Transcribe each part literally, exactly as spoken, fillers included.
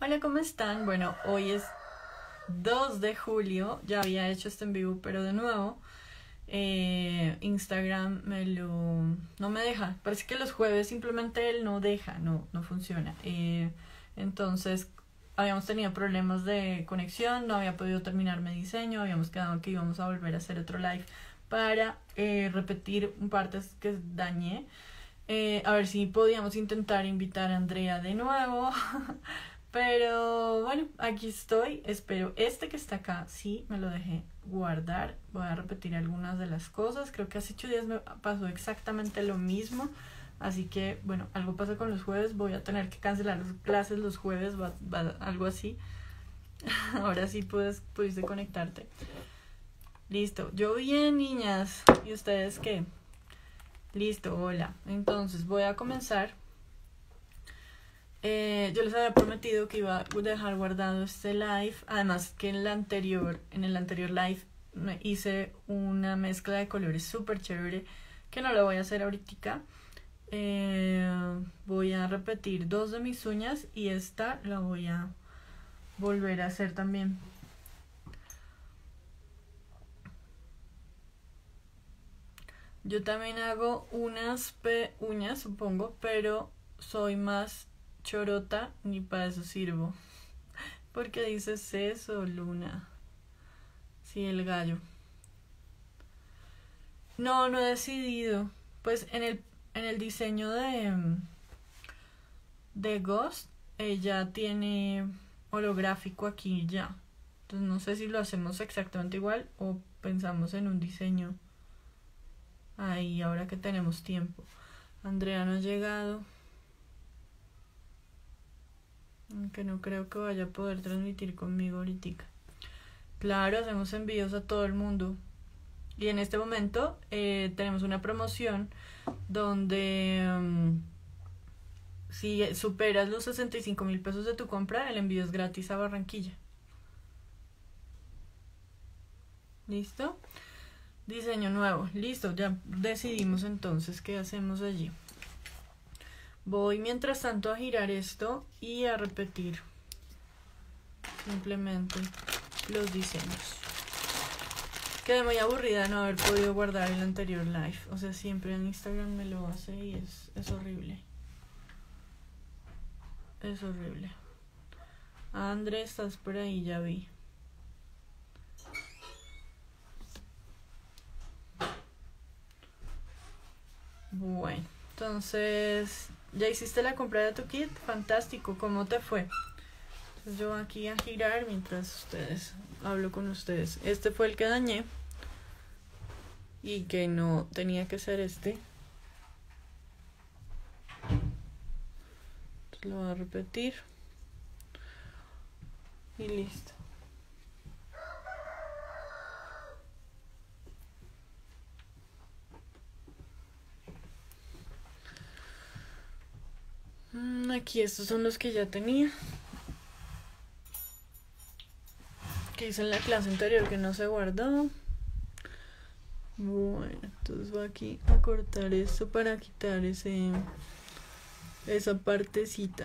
Hola, ¿cómo están? Bueno, hoy es dos de julio, ya había hecho este en vivo, pero de nuevo, eh, Instagram me lo... no me deja, parece que los jueves simplemente él no deja, no, no funciona. Eh, entonces, habíamos tenido problemas de conexión, no había podido terminar mi diseño, habíamos quedado que íbamos a volver a hacer otro live para eh, repetir partes que dañé. Eh, a ver si podíamos intentar invitar a Andrea de nuevo. Pero bueno, aquí estoy. Espero este que está acá, sí, me lo dejé guardar. Voy a repetir algunas de las cosas. Creo que hace ocho días me pasó exactamente lo mismo. Así que, bueno, algo pasa con los jueves. Voy a tener que cancelar las clases los jueves, va, va, algo así. Ahora sí puedes, pudiste conectarte. Listo. Yo bien, niñas. ¿Y ustedes qué? Listo, hola. Entonces voy a comenzar. Eh, yo les había prometido que iba a dejar guardado este live. Además que en el anterior, en el anterior live me hice una mezcla de colores súper chévere que no lo voy a hacer ahorita. Eh, voy a repetir dos de mis uñas y esta la voy a volver a hacer también. Yo también hago unas pe uñas, supongo, pero soy más chorota, ni para eso sirvo. ¿Por qué dices eso, Luna? Sí, el gallo. No, no he decidido. Pues en el, en el diseño de, de Ghost, ella tiene holográfico aquí ya. Entonces no sé si lo hacemos exactamente igual o pensamos en un diseño ahí ahora que tenemos tiempo. Andrea no ha llegado. Aunque no creo que vaya a poder transmitir conmigo ahorita. Claro, hacemos envíos a todo el mundo. Y en este momento eh, tenemos una promoción donde um, si superas los sesenta y cinco mil pesos de tu compra, el envío es gratis a Barranquilla. ¿Listo? Diseño nuevo. Listo, ya decidimos entonces qué hacemos allí. Voy mientras tanto a girar esto y a repetir simplemente los diseños. Quedé muy aburrida de no haber podido guardar el anterior live. O sea, siempre en Instagram me lo hace y es, es horrible. Es horrible. André, estás por ahí, ya vi. Bueno, entonces, ¿ya hiciste la compra de tu kit? Fantástico, ¿cómo te fue? Entonces yo aquí a girar mientras ustedes, hablo con ustedes. Este fue el que dañé y que no tenía que ser este. Entonces lo voy a repetir y listo. Aquí estos son los que ya tenía, que hice en la clase anterior que no se guardó. Bueno, entonces voy aquí a cortar esto para quitar ese esa partecita.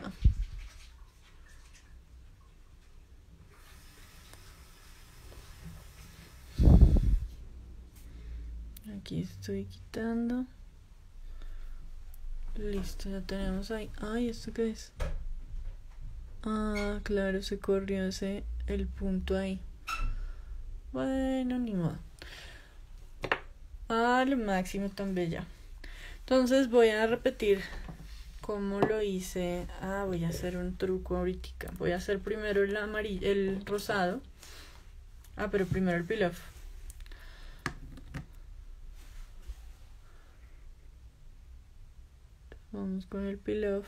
Aquí estoy quitando. Listo, ya tenemos ahí. Ay, ¿esto qué es? Ah, claro, se corrió ese, el punto ahí. Bueno, ni modo. Ah, lo máximo, tan bella. Entonces voy a repetir cómo lo hice. Ah, voy a hacer un truco ahorita. Voy a hacer primero el amarillo, el rosado. Ah, pero primero el pilaf. Vamos con el pilaf.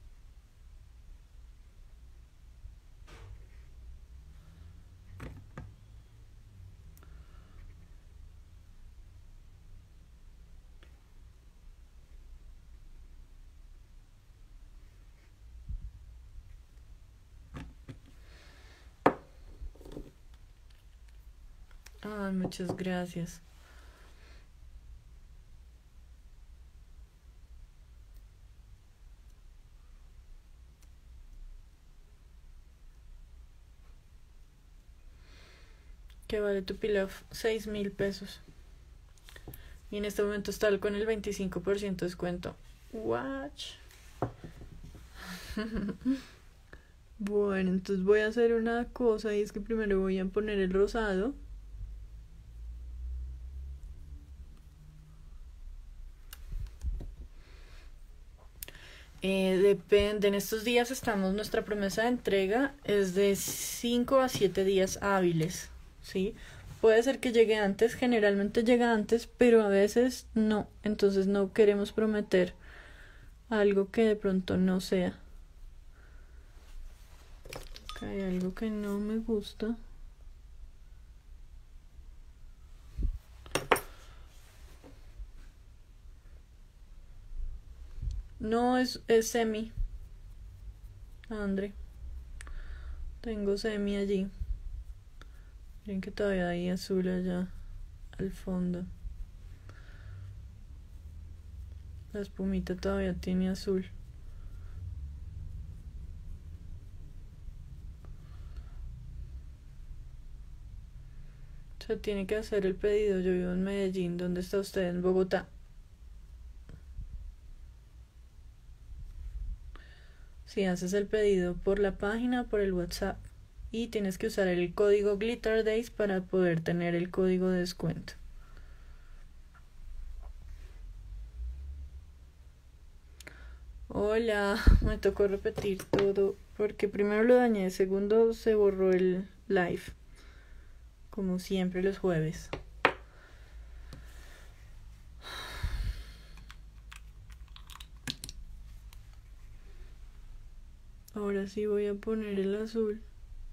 Ah, muchas gracias. ¿Qué vale tu pilaf? Seis mil pesos. Y en este momento está con el veinticinco por ciento de descuento. Watch. Bueno, entonces voy a hacer una cosa y es que primero voy a poner el rosado. Eh, depende, en estos días estamos, nuestra promesa de entrega es de cinco a siete días hábiles, ¿sí? Puede ser que llegue antes, generalmente llega antes, pero a veces no, entonces no queremos prometer algo que de pronto no sea. Acá hay algo que no me gusta. No, es, es semi. André. Tengo semi allí. Miren que todavía hay azul allá al fondo. La espumita todavía tiene azul. O sea, tiene que hacer el pedido. Yo vivo en Medellín. ¿Dónde está usted? En Bogotá. Si haces el pedido por la página, por el WhatsApp, y tienes que usar el código Glitter Days para poder tener el código de descuento. Hola, me tocó repetir todo porque primero lo dañé, segundo se borró el live, como siempre los jueves. Ahora sí voy a poner el azul.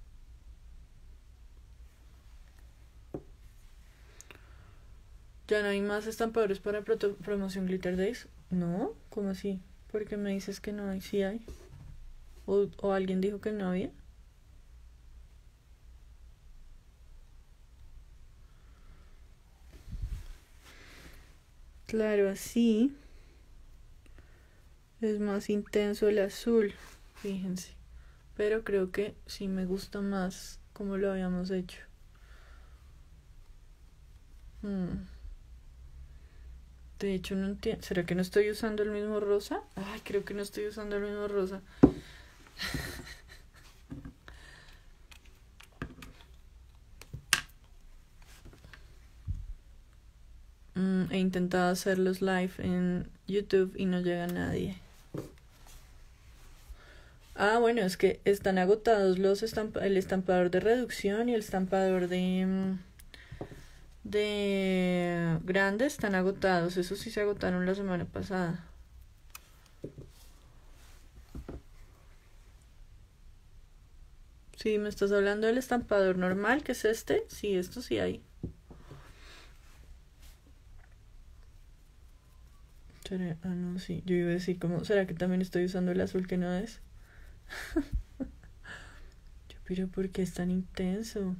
¿Ya no hay más estampadores para promoción Glitter Days? No, ¿cómo así? ¿Por qué me dices que no hay? Sí hay. ¿O, o alguien dijo que no había? Claro, así es más intenso el azul, fíjense. Pero creo que sí me gusta más como lo habíamos hecho. Hmm. De hecho, no entiendo. ¿Será que no estoy usando el mismo rosa? Ay, creo que no estoy usando el mismo rosa. mm, he intentado hacer los live en YouTube y no llega nadie. Ah, bueno, es que están agotados los estampa el estampador de reducción y el estampador de de grande están agotados. Eso sí se agotaron la semana pasada. Sí, me estás hablando del estampador normal, que es este. Sí, esto sí hay. Ah, no, sí. Yo iba a decir, ¿cómo? ¿Será que también estoy usando el azul que no es? Yo, pero ¿por qué es tan intenso?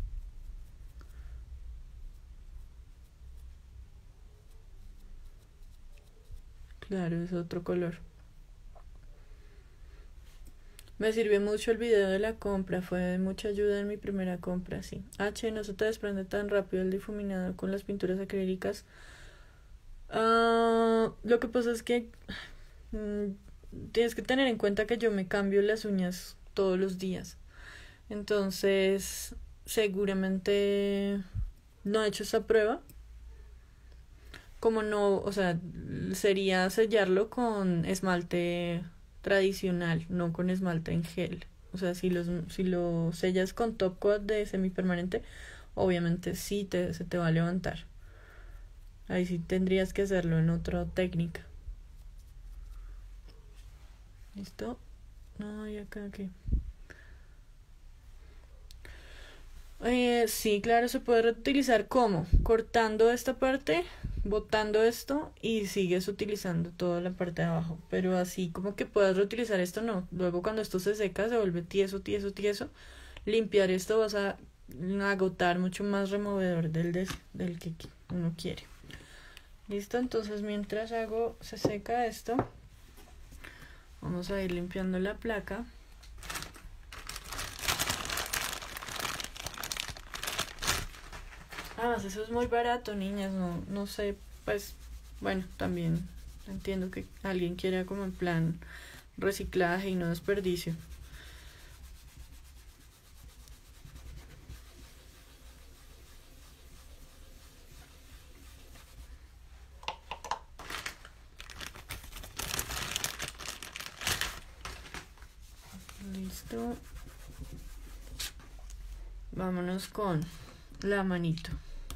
Claro, es otro color. Me sirvió mucho el video de la compra, fue de mucha ayuda en mi primera compra, sí. H, no se te desprende tan rápido el difuminado con las pinturas acrílicas. Uh, lo que pasa es que mm, tienes que tener en cuenta que yo me cambio las uñas todos los días. Entonces, seguramente no he hecho esa prueba. Como no, o sea, sería sellarlo con esmalte tradicional, no con esmalte en gel. O sea, si, los, si lo sellas con top coat de semipermanente, obviamente sí te, se te va a levantar. Ahí sí tendrías que hacerlo en otra técnica. ¿Listo? No, y acá, aquí. Eh, sí, claro, se puede reutilizar. ¿Cómo? Cortando esta parte, botando esto y sigues utilizando toda la parte de abajo. Pero así como que puedas reutilizar esto, no. Luego cuando esto se seca, se vuelve tieso, tieso, tieso. Limpiar esto vas a agotar mucho más removedor del, des, del que uno quiere. Listo, entonces mientras hago, se seca esto, vamos a ir limpiando la placa. Además, eso es muy barato, niñas, no, no sé, pues, bueno, también entiendo que alguien quiera como en plan reciclaje y no desperdicio. Listo. Vámonos con la manito.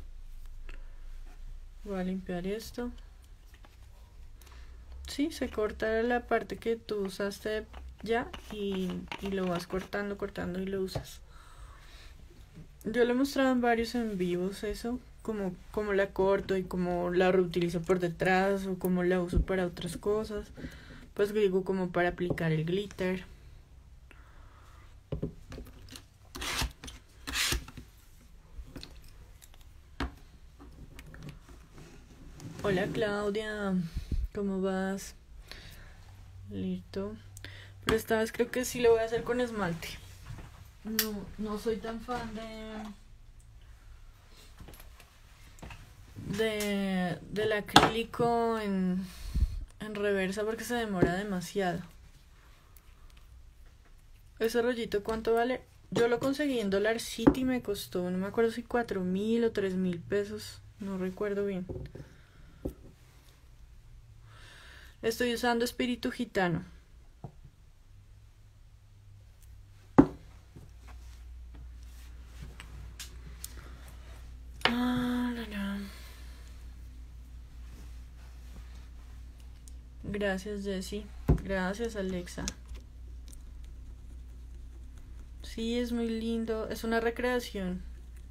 Voy a limpiar esto. Sí, se corta la parte que tú usaste ya y, y lo vas cortando, cortando y lo usas. Yo lo he mostrado en varios en vivos eso, como, como la corto y cómo la reutilizo por detrás o cómo la uso para otras cosas. Pues digo como para aplicar el glitter. Hola Claudia, ¿cómo vas? Listo. Pero esta vez creo que sí lo voy a hacer con esmalte. No, no soy tan fan de... De, del acrílico en, en reversa porque se demora demasiado. ¿Ese rollito cuánto vale? Yo lo conseguí en Dollar City, me costó, no me acuerdo si cuatro mil o tres mil pesos, no recuerdo bien. Estoy usando Espíritu Gitano. Ah, no, no. Gracias, Jessie. Gracias, Alexa. Sí, es muy lindo. Es una recreación.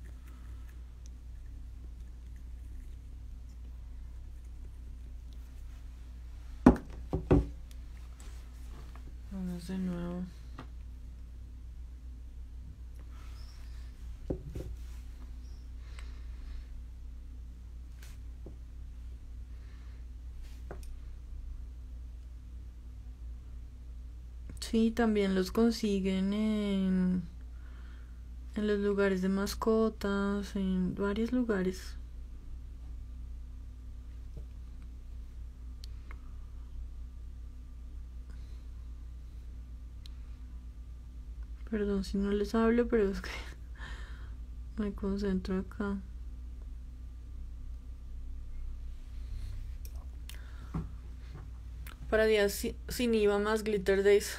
Vamos de nuevo. Sí, también los consiguen en, en los lugares de mascotas, en varios lugares. Perdón si no les hablo, pero es que me concentro acá. Para días si- sin I V A más Glitter Days.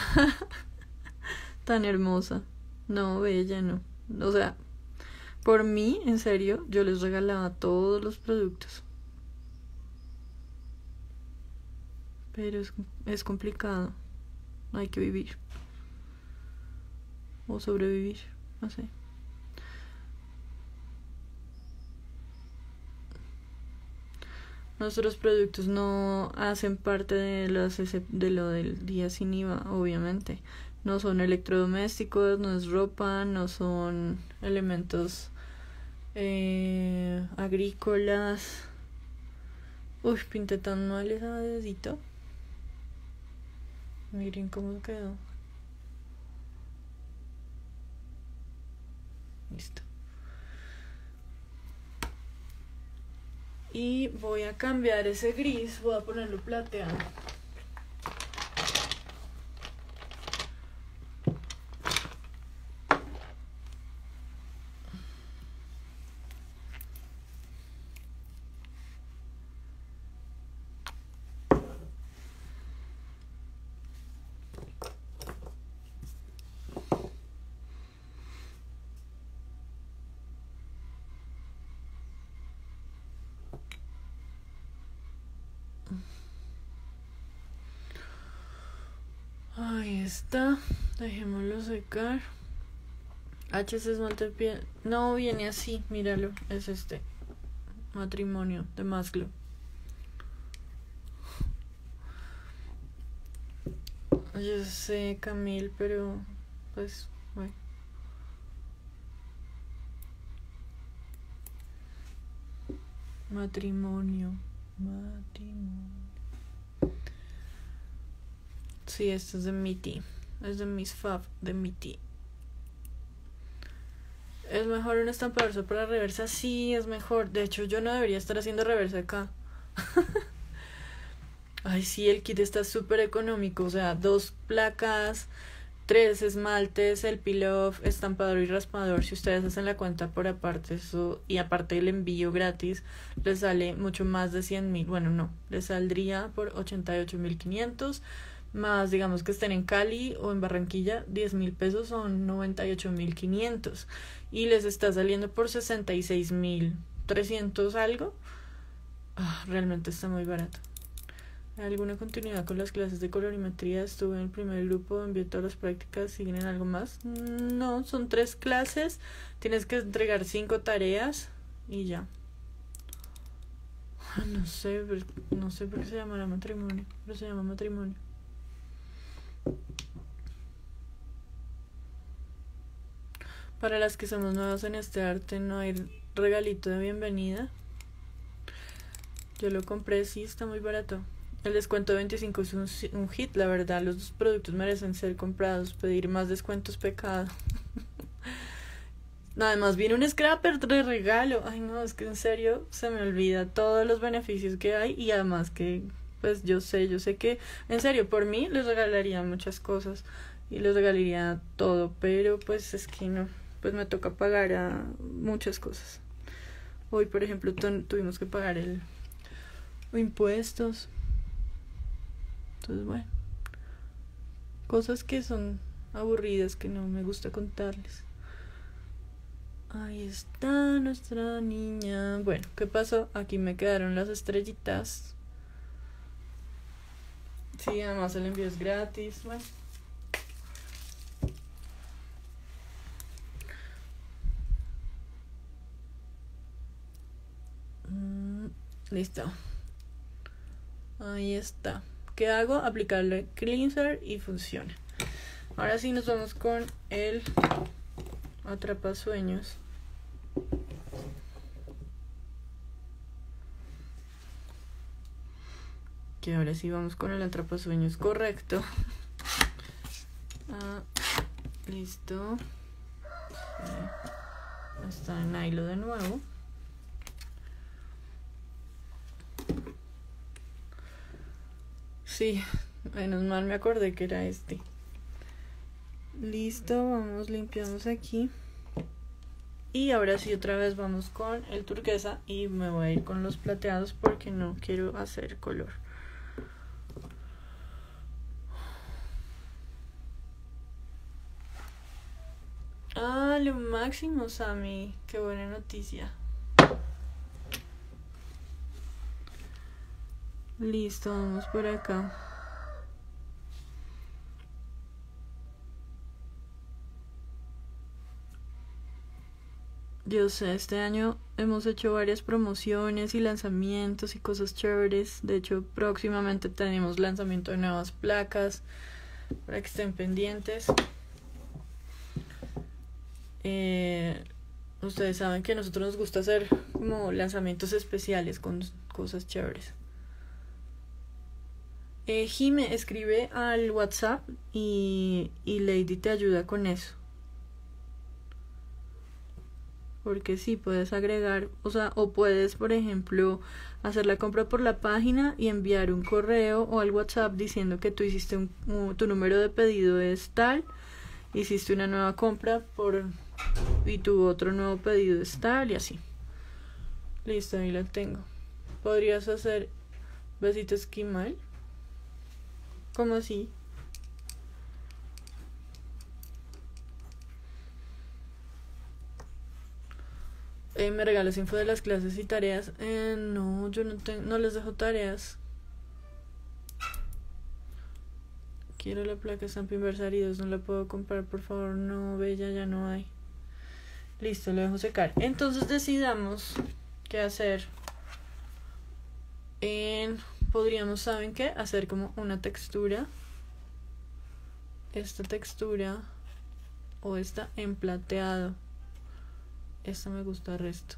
Tan hermosa. No, bella, no. O sea, por mí, en serio, yo les regalaba todos los productos. Pero es, es complicado. Hay que vivir. O sobrevivir. No sé. Nuestros productos no hacen parte de, los, de lo del día sin I V A, obviamente. No son electrodomésticos, no es ropa, no son elementos eh, agrícolas. Uy, pinté tan mal ese dedito. Miren cómo quedó. Listo. Y voy a cambiar ese gris, voy a ponerlo plateado. Ahí está, dejémoslo secar. H S esmalte piel. No viene así, míralo, es este matrimonio de Maslow. Yo sé, Camille, pero pues bueno. Matrimonio, matrimonio. Sí, esto es de Mitty. Es de Miss Fab, de Mitty. ¿Es mejor un estampador solo para reversa? Sí, es mejor. De hecho, yo no debería estar haciendo reversa acá. Ay, sí, el kit está súper económico. O sea, dos placas, tres esmaltes, el peel-off, estampador y raspador. Si ustedes hacen la cuenta por aparte, eso, y aparte el envío gratis, les sale mucho más de cien mil. Bueno, no, les saldría por ochenta y ocho mil quinientos. Más, digamos que estén en Cali o en Barranquilla, diez mil pesos son noventa y ocho mil quinientos. Y les está saliendo por sesenta y seis mil trescientos algo. Ah, realmente está muy barato. ¿Hay alguna continuidad con las clases de colorimetría? Estuve en el primer grupo, envié todas las prácticas, ¿siguen en algo más? No, son tres clases, tienes que entregar cinco tareas y ya. No sé, no sé por qué se llamará matrimonio, pero se llama matrimonio. Para las que somos nuevas en este arte, no hay regalito de bienvenida. Yo lo compré, sí, está muy barato. El descuento de veinticinco es un, un hit, la verdad. Los productos merecen ser comprados. Pedir más descuentos, pecado. Además, viene un scrapper de regalo. Ay, no, es que en serio se me olvida todos los beneficios que hay. Y además que, pues yo sé, yo sé que, en serio, por mí les regalaría muchas cosas. Y les regalaría todo. Pero pues es que no, pues me toca pagar a muchas cosas. Hoy, por ejemplo, tuvimos que pagar el impuestos. Entonces, bueno, cosas que son aburridas que no me gusta contarles. Ahí está nuestra niña. Bueno, ¿qué pasó? Aquí me quedaron las estrellitas. Sí, además el envío es gratis. Bueno. Mm, listo. Ahí está. ¿Qué hago? Aplicarle cleanser y funciona. Ahora sí nos vamos con el atrapasueños. Que ahora sí vamos con el atrapasueños correcto. Ah, listo. Sí. Está en hilo de nuevo. Sí, menos mal me acordé que era este. Listo, vamos, limpiamos aquí. Y ahora sí otra vez vamos con el turquesa y me voy a ir con los plateados porque no quiero hacer color. Ah, lo máximo, Sammy. Qué buena noticia. Listo, vamos por acá. Yo sé, este año hemos hecho varias promociones y lanzamientos y cosas chéveres. De hecho, próximamente tenemos lanzamiento de nuevas placas para que estén pendientes. Eh, ustedes saben que a nosotros nos gusta hacer como lanzamientos especiales con cosas chéveres. Eh, Jime, escribe al WhatsApp y, y Lady te ayuda con eso. Porque sí, puedes agregar, o sea, o puedes, por ejemplo, hacer la compra por la página y enviar un correo o al WhatsApp diciendo que tú hiciste un, un, tu número de pedido es tal, hiciste una nueva compra por y tu otro nuevo pedido es tal y así. Listo, ahí la tengo. Podrías hacer besito esquimal. ¿Cómo así? Eh, ¿Me regalas info de las clases y tareas? Eh, no, yo no, te, no les dejo tareas. Quiero la placa Stampin' Versaridos, no la puedo comprar, por favor. No, bella, ya no hay. Listo, lo dejo secar. Entonces decidamos qué hacer. En, podríamos, ¿saben qué? Hacer como una textura. Esta textura o esta en plateado. Esta me gusta el resto.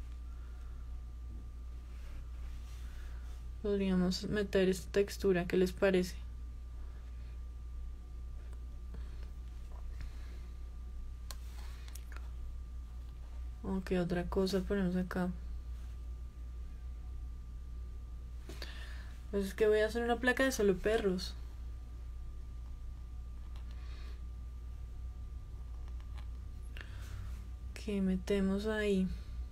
Podríamos meter esta textura, ¿qué les parece? ¿O qué otra cosa ponemos acá? Pues es que voy a hacer una placa de solo perros. ¿Qué metemos ahí?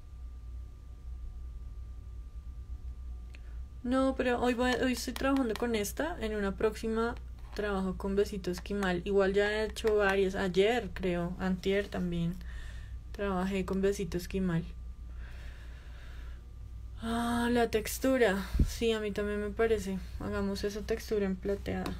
No, pero hoy, voy, hoy estoy trabajando con esta. En una próxima trabajo con Besito Esquimal. Igual ya he hecho varias. Ayer, creo. Antier también. Trabajé con Besito Esquimal. Ah, la textura. Sí, a mí también me parece. Hagamos esa textura en plateada.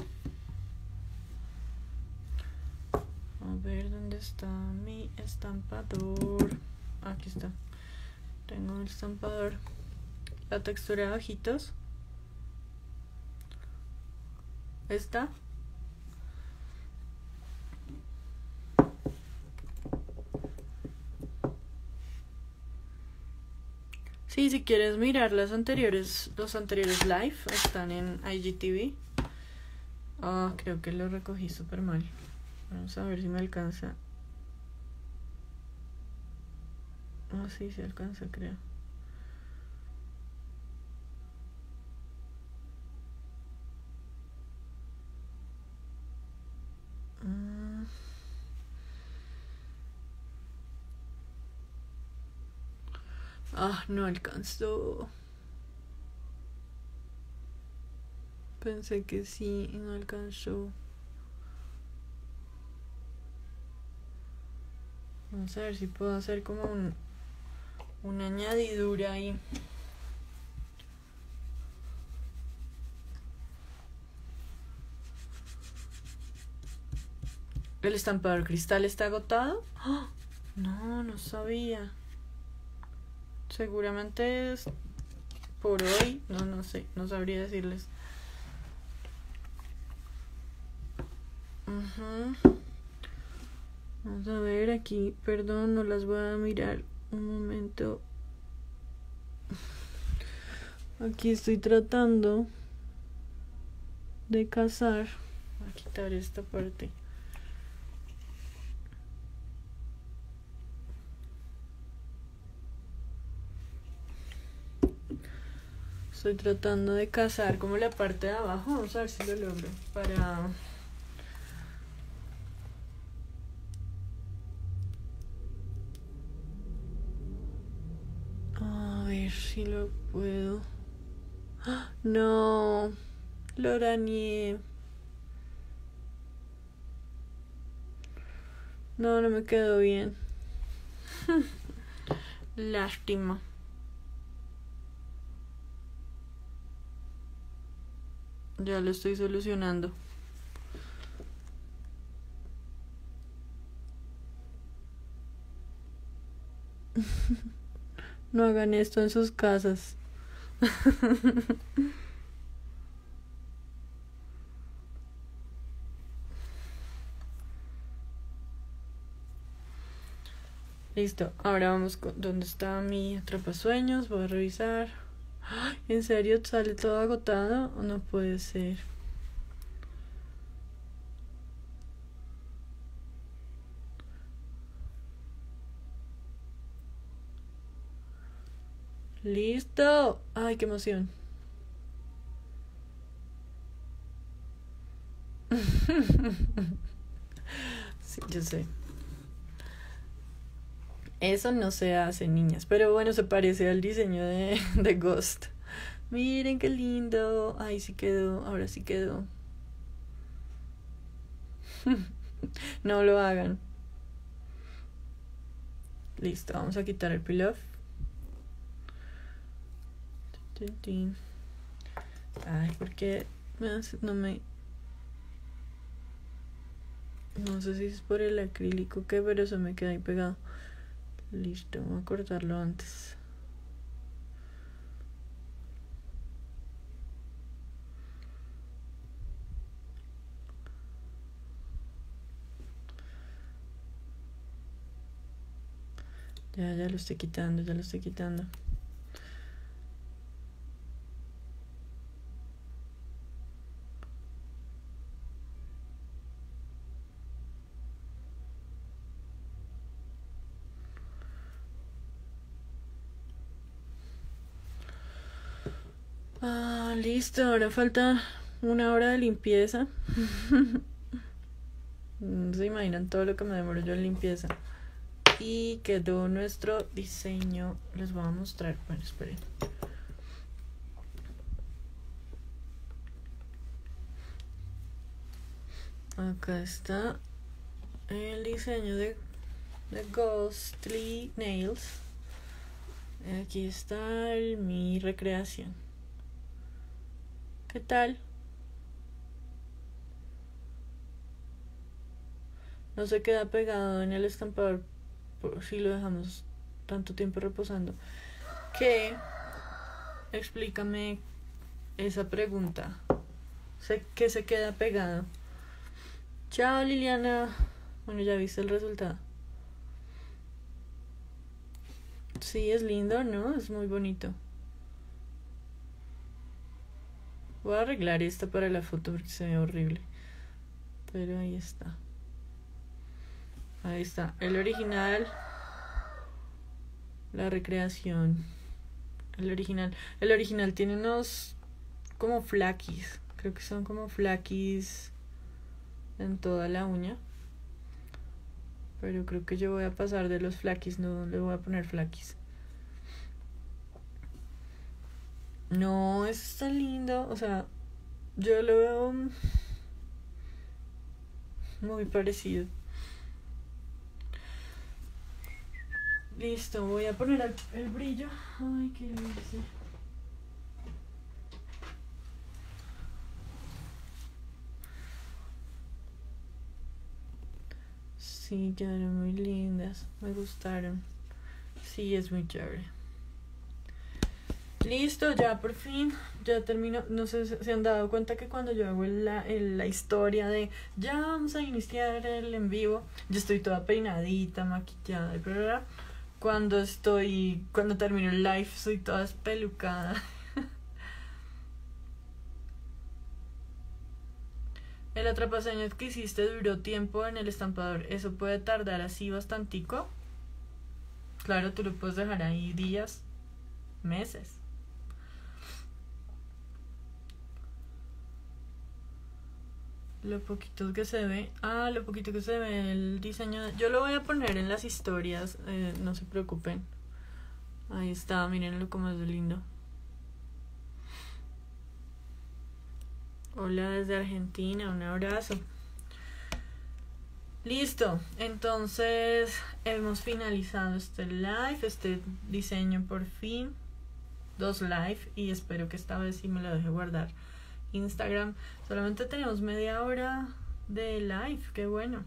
A ver, ¿dónde está mi estampador? Aquí está. Tengo el estampador. La textura de ojitos. Esta. Sí, si quieres mirar las anteriores, los anteriores live están en I G T V. Ah, oh, creo que lo recogí súper mal. Vamos a ver si me alcanza. Ah, oh, sí, se alcanza, creo. Mm. Ah, no alcanzó. Pensé que sí, no alcanzó. Vamos a ver si puedo hacer como un, una añadidura ahí. ¿El estampador cristal está agotado? ¡Oh! No, no sabía. Seguramente es por hoy. No, no sé, no sabría decirles. Uh-huh. Vamos a ver aquí. Perdón, no las voy a mirar. Un momento. Aquí estoy tratando de cazar. Voy a quitar esta parte. Estoy tratando de cazar como la parte de abajo. Vamos a ver si lo logro. Para... A ver si lo puedo. No, lo arañé. No, no me quedó bien. Lástima. Ya lo estoy solucionando. No hagan esto en sus casas. Listo, ahora vamos con dónde está mi atrapasueños. Voy a revisar. ¡Ay! ¿En serio sale todo agotado? No puede ser. ¡Listo! ¡Ay, qué emoción! Sí, yo sé. Eso no se hace, niñas. Pero bueno, se parece al diseño de, de Ghost. Miren qué lindo. Ay, sí quedó. Ahora sí quedó. No lo hagan. Listo, vamos a quitar el peel-off. Ay, porque no me... No sé si es por el acrílico o qué, pero se me queda ahí pegado. Listo, voy a cortarlo antes. Ya, ya lo estoy quitando, ya lo estoy quitando. Ah, listo, ahora falta una hora de limpieza. No se imaginan todo lo que me demoro yo en limpieza. Y quedó nuestro diseño. Les voy a mostrar. Bueno, esperen. Acá está el diseño de, de Ghostly Nails. Aquí está el, mi recreación. ¿Qué tal? No se queda pegado en el estampador por si lo dejamos tanto tiempo reposando. ¿Qué? Explícame esa pregunta. ¿Qué se queda pegado? Chao, Liliana. Bueno, ya viste el resultado. Sí, es lindo, ¿no? Es muy bonito. Voy a arreglar esta para la foto porque se ve horrible. Pero ahí está. Ahí está. El original. La recreación. El original. El original tiene unos como flaquis. Creo que son como flaquis en toda la uña. Pero creo que yo voy a pasar de los flaquis. No le voy a poner flaquis. No, eso está lindo. O sea, yo lo veo muy parecido. Listo, voy a poner el, el brillo. Ay, qué dulce. Sí, quedaron muy lindas. Me gustaron. Sí, es muy chévere. Listo, ya por fin. Ya termino. No sé si se han dado cuenta que cuando yo hago la, la historia de ya vamos a iniciar el en vivo, yo estoy toda peinadita, maquillada, pero cuando estoy, cuando termino el live, soy toda espelucada. El atrapasueños que hiciste duró tiempo en el estampador. Eso puede tardar así bastantico. Claro, tú lo puedes dejar ahí días, meses. Lo poquito que se ve. Ah, lo poquito que se ve el diseño. De, yo lo voy a poner en las historias. Eh, no se preocupen. Ahí está, mírenlo como es de lindo. Hola desde Argentina, un abrazo. Listo, entonces hemos finalizado este live, este diseño por fin. Dos live y espero que esta vez sí me lo deje guardar Instagram. Solamente tenemos media hora de live, qué bueno.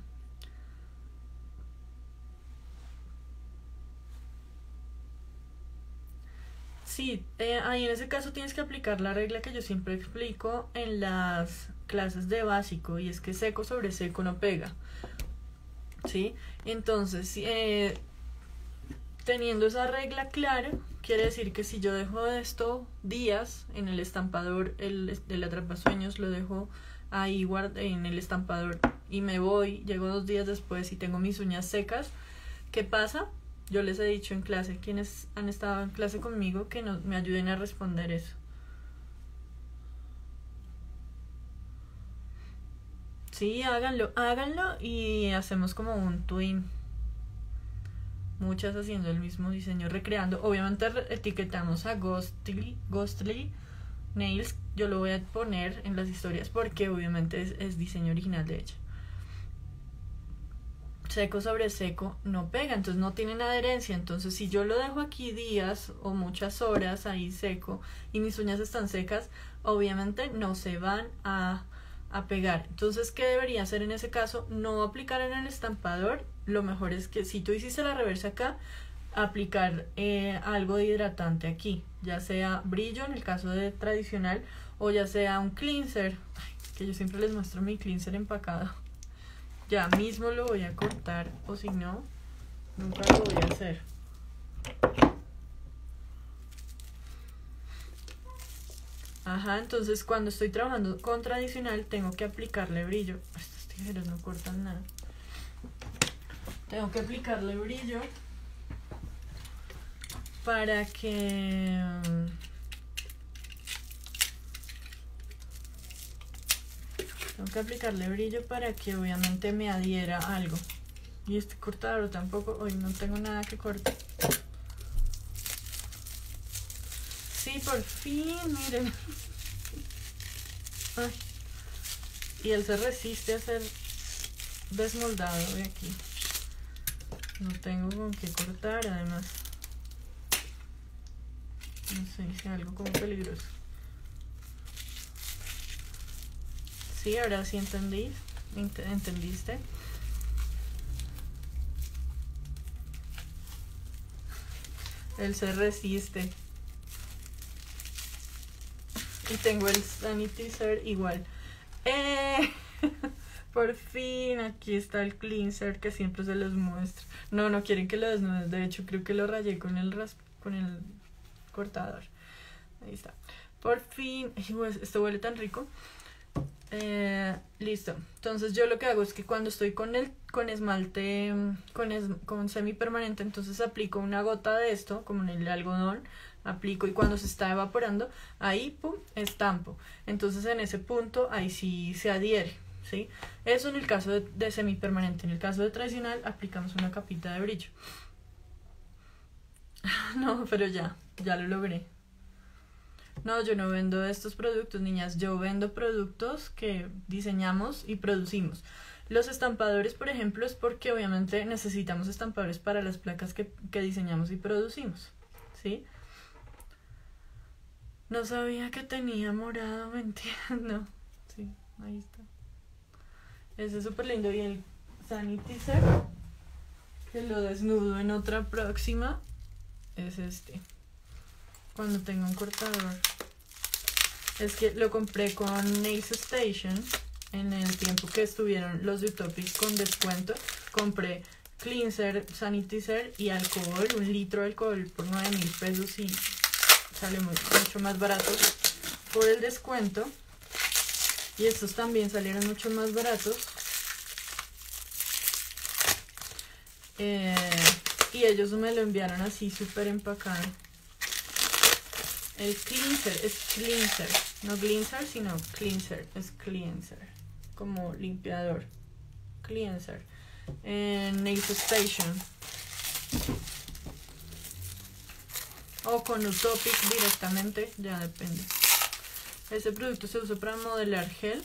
Sí, eh, ahí en ese caso tienes que aplicar la regla que yo siempre explico en las clases de básico, y es que seco sobre seco no pega. ¿Sí? Entonces, eh, teniendo esa regla clara, quiere decir que si yo dejo esto días en el estampador, el, el atrapasueños lo dejo ahí guard en el estampador y me voy, llego dos días después y tengo mis uñas secas, ¿qué pasa? Yo les he dicho en clase, quienes han estado en clase conmigo, que nos, me ayuden a responder eso. Sí, háganlo, háganlo y hacemos como un twin. Muchas haciendo el mismo diseño, recreando. Obviamente etiquetamos a Ghostly, Ghostly Nails. Yo lo voy a poner en las historias porque obviamente es, es diseño original de ella. Seco sobre seco no pega, entonces no tienen adherencia. Entonces si yo lo dejo aquí días o muchas horas ahí seco y mis uñas están secas, obviamente no se van a, a pegar. Entonces, ¿qué debería hacer en ese caso? No aplicar en el estampador. Lo mejor es que si tú hiciste la reversa acá, aplicar eh, algo de hidratante aquí, ya sea brillo en el caso de tradicional o ya sea un cleanser. Ay, que yo siempre les muestro mi cleanser empacado. Ya mismo lo voy a cortar, o si no, nunca lo voy a hacer. Ajá, entonces cuando estoy trabajando con tradicional tengo que aplicarle brillo. Estas tijeras no cortan nada. Tengo que aplicarle brillo para que Tengo que aplicarle brillo para que obviamente me adhiera algo. Y este cortador tampoco, hoy no tengo nada que cortar. Sí, por fin, miren. Ay. Y él se resiste a ser desmoldado de aquí. No tengo con qué cortar, además. No sé, es algo como peligroso. Sí, ahora sí entendí. Ent- ¿Entendiste? Él se resiste. Y tengo el sanitizer igual. ¡Eh! Por fin, aquí está el cleanser que siempre se los muestro. No, no quieren que lo desnude. De hecho, creo que lo rayé con el ras con el cortador. Ahí está. Por fin. Ay, pues, esto huele tan rico. Eh, listo. Entonces yo lo que hago es que cuando estoy con el con esmalte con, es, con semipermanente, entonces aplico una gota de esto, como en el algodón, aplico y cuando se está evaporando, ahí pum, estampo. Entonces en ese punto ahí sí se adhiere, ¿sí? Eso en el caso de, de semipermanente. En el caso de tradicional aplicamos una capita de brillo. No, pero ya, ya lo logré. No, yo no vendo estos productos, niñas. Yo vendo productos que diseñamos y producimos. Los estampadores, por ejemplo, es porque obviamente necesitamos estampadores para las placas que, que diseñamos y producimos, ¿sí? No sabía que tenía morado, me entiendo. Sí, ahí está. Ese es súper lindo. Y el sanitizer, que lo desnudo en otra próxima, es este. Cuando tenga un cortador. Es que lo compré con Nails Station en el tiempo que estuvieron los de Utopic con descuento. Compré cleanser, sanitizer y alcohol, un litro de alcohol por nueve mil pesos y sale muy, mucho más barato por el descuento. Y estos también salieron mucho más baratos. Eh, y ellos me lo enviaron así súper empacado. El cleanser es cleanser, no cleanser, sino cleanser, es cleanser, como limpiador, cleanser, en Nails Station, o con Utopic directamente, ya depende. Este producto se usa para modelar gel.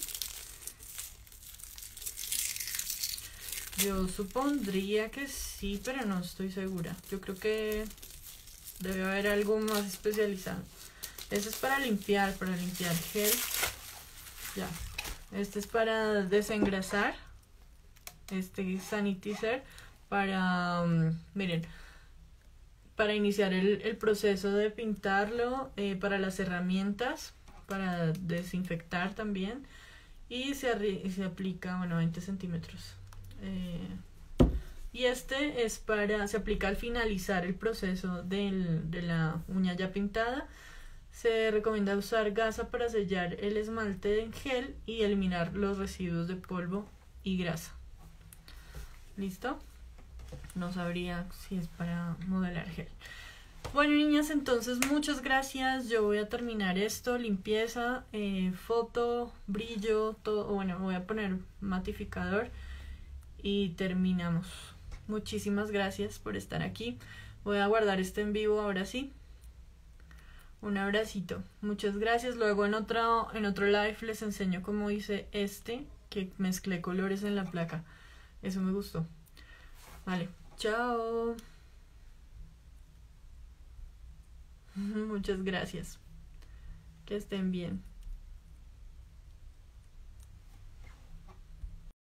Yo supondría que sí, pero no estoy segura. Yo creo que debe haber algo más especializado. Este es para limpiar, para limpiar gel. Ya. Este es para desengrasar. Este sanitizer para, um, miren, para iniciar el, el proceso de pintarlo, eh, para las herramientas, para desinfectar también. Y se, se aplica, bueno, veinte centímetros. Eh, y este es para, se aplica al finalizar el proceso del, de la uña ya pintada. Se recomienda usar gasa para sellar el esmalte en gel y eliminar los residuos de polvo y grasa. ¿Listo? No sabría si es para modelar gel. Bueno, niñas, entonces muchas gracias. Yo voy a terminar esto, limpieza, eh, foto, brillo, todo. Bueno, voy a poner matificador y terminamos. Muchísimas gracias por estar aquí. Voy a guardar este en vivo ahora sí. Un abracito. Muchas gracias. Luego en otro, en otro live les enseño cómo hice este, que mezclé colores en la placa. Eso me gustó. Vale. Chao. Muchas gracias. Que estén bien.